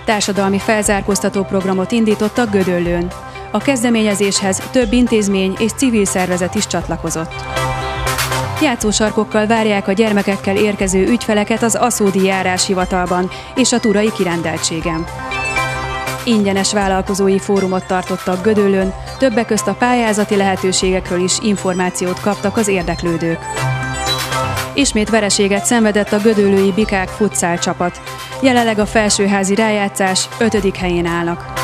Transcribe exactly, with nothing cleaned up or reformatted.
Társadalmi felzárkóztató programot indítottak Gödöllőn. A kezdeményezéshez több intézmény és civil szervezet is csatlakozott. Játszósarkokkal várják a gyermekekkel érkező ügyfeleket az aszódi járáshivatalban és a turai kirendeltségen. Ingyenes vállalkozói fórumot tartottak Gödöllőn, többek közt a pályázati lehetőségekről is információt kaptak az érdeklődők. Ismét vereséget szenvedett a gödöllői Bikák futszál csapat. Jelenleg a felsőházi rájátszás ötödik helyén állnak.